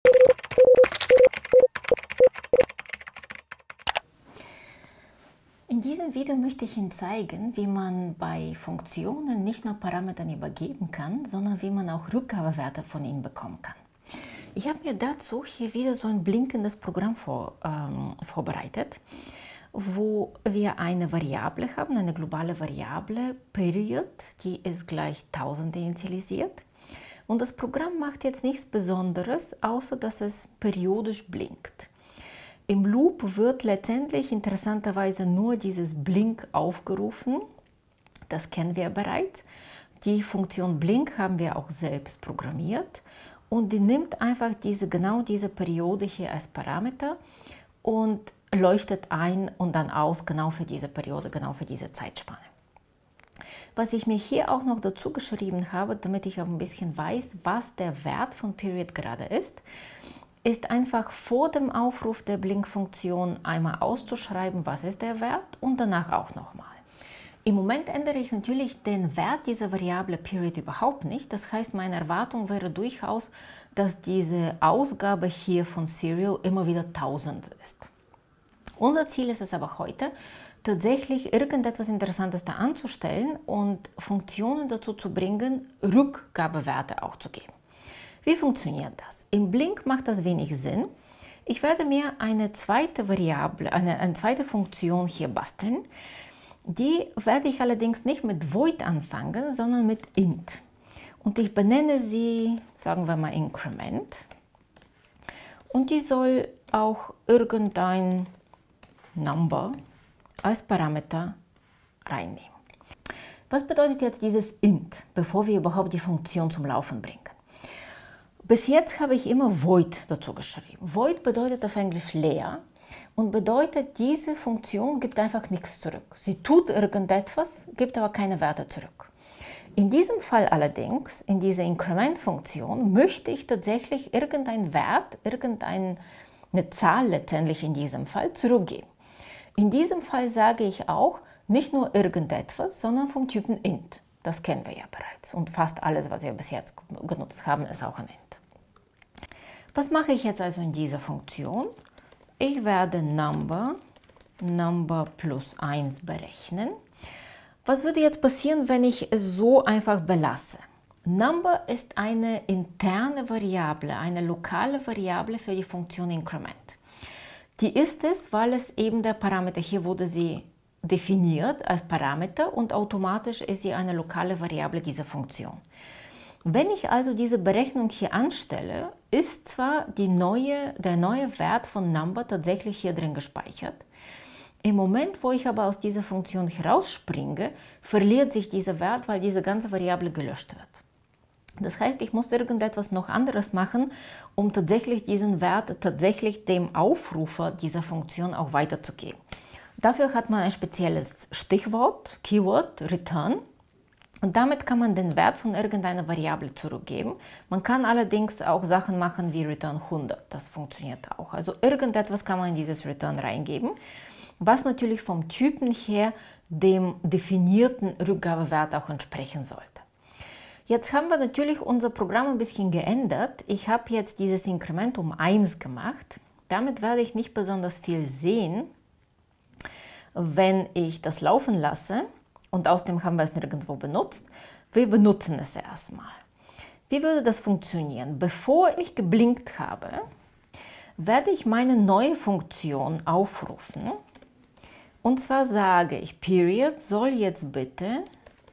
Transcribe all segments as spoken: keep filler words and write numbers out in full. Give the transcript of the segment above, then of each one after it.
In diesem Video möchte ich Ihnen zeigen, wie man bei Funktionen nicht nur Parametern übergeben kann, sondern wie man auch Rückgabewerte von ihnen bekommen kann. Ich habe mir dazu hier wieder so ein blinkendes Programm vor, ähm, vorbereitet, wo wir eine Variable haben, eine globale Variable, Period, die ist gleich tausend initialisiert. Und das Programm macht jetzt nichts Besonderes, außer dass es periodisch blinkt. Im Loop wird letztendlich interessanterweise nur dieses Blink aufgerufen. Das kennen wir bereits. Die Funktion Blink haben wir auch selbst programmiert und die nimmt einfach diese, genau diese Periode hier als Parameter und leuchtet ein und dann aus, genau für diese Periode, genau für diese Zeitspanne. Was ich mir hier auch noch dazu geschrieben habe, damit ich auch ein bisschen weiß, was der Wert von Period gerade ist, ist einfach vor dem Aufruf der Blink-Funktion einmal auszuschreiben, was ist der Wert und danach auch nochmal. Im Moment ändere ich natürlich den Wert dieser Variable Period überhaupt nicht. Das heißt, meine Erwartung wäre durchaus, dass diese Ausgabe hier von Serial immer wieder tausend ist. Unser Ziel ist es aber heute, tatsächlich irgendetwas Interessantes da anzustellen und Funktionen dazu zu bringen, Rückgabewerte auch zu geben. Wie funktioniert das? Im Blink macht das wenig Sinn. Ich werde mir eine zweite Variable, eine, eine zweite Funktion hier basteln. Die werde ich allerdings nicht mit Void anfangen, sondern mit int. Und ich benenne sie, sagen wir mal, Increment. Und die soll auch irgendein Number als Parameter reinnehmen. Was bedeutet jetzt dieses int, bevor wir überhaupt die Funktion zum Laufen bringen? Bis jetzt habe ich immer Void dazu geschrieben. Void bedeutet auf Englisch leer und bedeutet, diese Funktion gibt einfach nichts zurück. Sie tut irgendetwas, gibt aber keine Werte zurück. In diesem Fall allerdings, in dieser Increment-Funktion, möchte ich tatsächlich irgendeinen Wert, irgendeine Zahl letztendlich in diesem Fall zurückgeben. In diesem Fall sage ich auch nicht nur irgendetwas, sondern vom Typen int. Das kennen wir ja bereits und fast alles, was wir bis jetzt genutzt haben, ist auch ein int. Was mache ich jetzt also in dieser Funktion? Ich werde Number, Number plus eins berechnen. Was würde jetzt passieren, wenn ich es so einfach belasse? Number ist eine interne Variable, eine lokale Variable für die Funktion Increment. Die ist es, weil es eben der Parameter, hier wurde sie definiert als Parameter und automatisch ist sie eine lokale Variable dieser Funktion. Wenn ich also diese Berechnung hier anstelle, ist zwar die neue, der neue Wert von Number tatsächlich hier drin gespeichert. Im Moment, wo ich aber aus dieser Funktion herausspringe, verliert sich dieser Wert, weil diese ganze Variable gelöscht wird. Das heißt, ich muss irgendetwas noch anderes machen, um tatsächlich diesen Wert tatsächlich dem Aufrufer dieser Funktion auch weiterzugeben. Dafür hat man ein spezielles Stichwort, Keyword, Return. Und damit kann man den Wert von irgendeiner Variable zurückgeben. Man kann allerdings auch Sachen machen wie Return hundert. Das funktioniert auch. Also irgendetwas kann man in dieses Return reingeben, was natürlich vom Typen her dem definierten Rückgabewert auch entsprechen sollte. Jetzt haben wir natürlich unser Programm ein bisschen geändert. Ich habe jetzt dieses Inkrement um eins gemacht. Damit werde ich nicht besonders viel sehen, wenn ich das laufen lasse. Und außerdem haben wir es nirgendwo benutzt. Wir benutzen es erstmal. Wie würde das funktionieren? Bevor ich geblinkt habe, werde ich meine neue Funktion aufrufen. Und zwar sage ich, Period soll jetzt bitte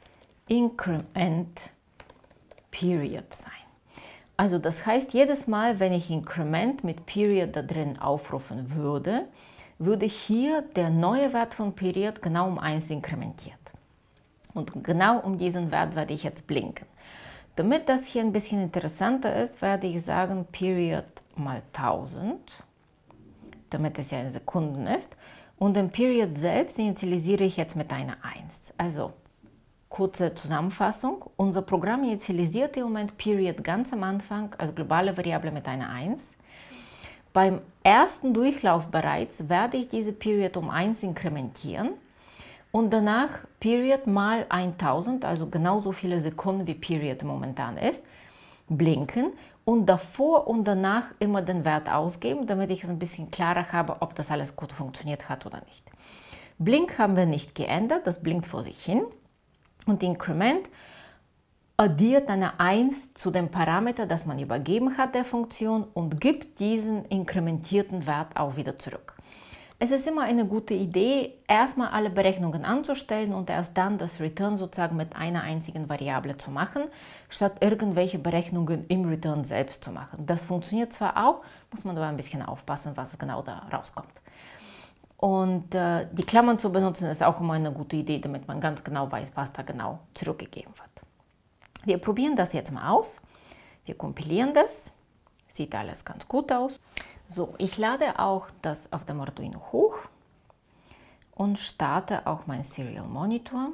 Increment Period sein. Also das heißt, jedes Mal, wenn ich Increment mit Period da drin aufrufen würde, würde hier der neue Wert von Period genau um eins inkrementiert. Und genau um diesen Wert werde ich jetzt blinken. Damit das hier ein bisschen interessanter ist, werde ich sagen Period mal tausend, damit es ja in Sekunden ist. Und den Period selbst initialisiere ich jetzt mit einer eins. Also kurze Zusammenfassung. Unser Programm initialisiert im Moment Period ganz am Anfang als globale Variable mit einer eins. Beim ersten Durchlauf bereits werde ich diese Period um eins inkrementieren. Und danach Period mal tausend, also genauso viele Sekunden wie Period momentan ist, blinken und davor und danach immer den Wert ausgeben, damit ich es ein bisschen klarer habe, ob das alles gut funktioniert hat oder nicht. Blink haben wir nicht geändert, das blinkt vor sich hin und Increment addiert eine eins zu dem Parameter, das man übergeben hat der Funktion und gibt diesen inkrementierten Wert auch wieder zurück. Es ist immer eine gute Idee, erstmal alle Berechnungen anzustellen und erst dann das Return sozusagen mit einer einzigen Variable zu machen, statt irgendwelche Berechnungen im Return selbst zu machen. Das funktioniert zwar auch, muss man aber ein bisschen aufpassen, was genau da rauskommt. Und äh, die Klammern zu benutzen ist auch immer eine gute Idee, damit man ganz genau weiß, was da genau zurückgegeben wird. Wir probieren das jetzt mal aus. Wir kompilieren das. Sieht alles ganz gut aus. So, ich lade auch das auf dem Arduino hoch und starte auch mein Serial Monitor.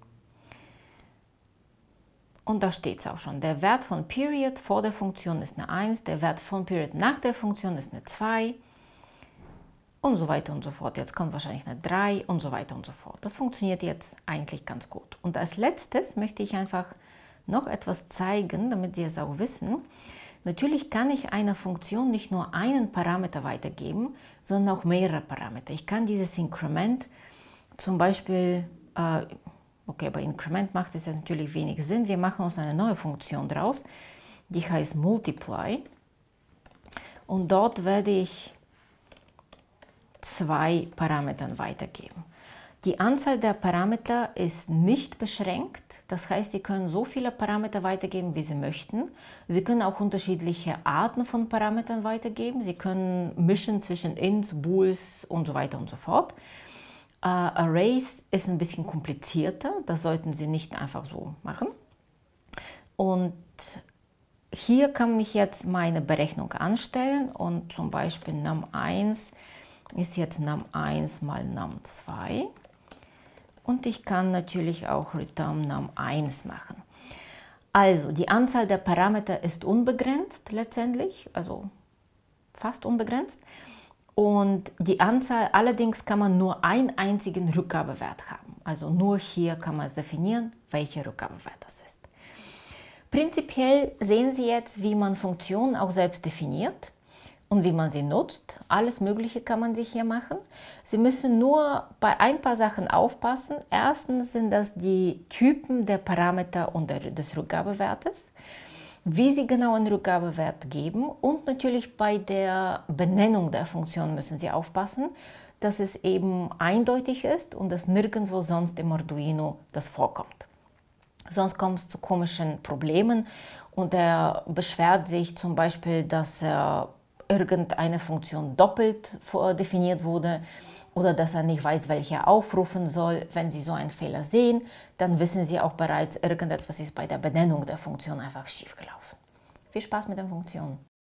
Und da steht es auch schon. Der Wert von Period vor der Funktion ist eine eins, der Wert von Period nach der Funktion ist eine zwei und so weiter und so fort. Jetzt kommt wahrscheinlich eine drei und so weiter und so fort. Das funktioniert jetzt eigentlich ganz gut. Und als letztes möchte ich einfach noch etwas zeigen, damit Sie es auch wissen. Natürlich kann ich einer Funktion nicht nur einen Parameter weitergeben, sondern auch mehrere Parameter. Ich kann dieses Increment zum Beispiel, äh, okay, bei Increment macht es jetzt natürlich wenig Sinn. Wir machen uns eine neue Funktion draus, die heißt Multiply. Und dort werde ich zwei Parametern weitergeben. Die Anzahl der Parameter ist nicht beschränkt, das heißt, Sie können so viele Parameter weitergeben, wie Sie möchten. Sie können auch unterschiedliche Arten von Parametern weitergeben. Sie können mischen zwischen Ints, Bools und so weiter und so fort. Uh, Arrays ist ein bisschen komplizierter, das sollten Sie nicht einfach so machen. Und hier kann ich jetzt meine Berechnung anstellen und zum Beispiel num eins ist jetzt num eins mal num zwei. Und ich kann natürlich auch return num eins machen. Also die Anzahl der Parameter ist unbegrenzt letztendlich, also fast unbegrenzt. Und die Anzahl, allerdings kann man nur einen einzigen Rückgabewert haben. Also nur hier kann man es definieren, welcher Rückgabewert das ist. Prinzipiell sehen Sie jetzt, wie man Funktionen auch selbst definiert und wie man sie nutzt. Alles Mögliche kann man sich hier machen. Sie müssen nur bei ein paar Sachen aufpassen. Erstens sind das die Typen der Parameter und der, des Rückgabewertes, wie Sie genau einen Rückgabewert geben, und natürlich bei der Benennung der Funktion müssen Sie aufpassen, dass es eben eindeutig ist und dass nirgendwo sonst im Arduino das vorkommt. Sonst kommt es zu komischen Problemen und er beschwert sich zum Beispiel, dass er irgendeine Funktion doppelt definiert wurde oder dass er nicht weiß, welche er aufrufen soll. Wenn Sie so einen Fehler sehen, dann wissen Sie auch bereits, irgendetwas ist bei der Benennung der Funktion einfach schief gelaufen. Viel Spaß mit den Funktionen!